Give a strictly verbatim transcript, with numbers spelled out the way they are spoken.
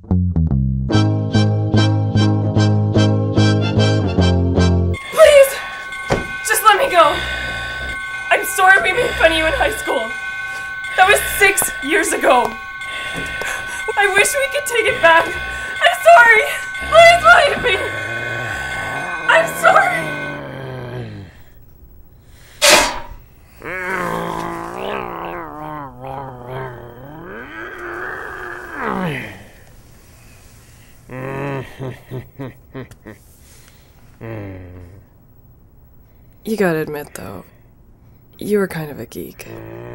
Please! Just let me go! I'm sorry we made fun of you in high school. That was six years ago. I wish we could take it back. I'm sorry! Please believe me! I'm sorry! You gotta admit, though, you were kind of a geek.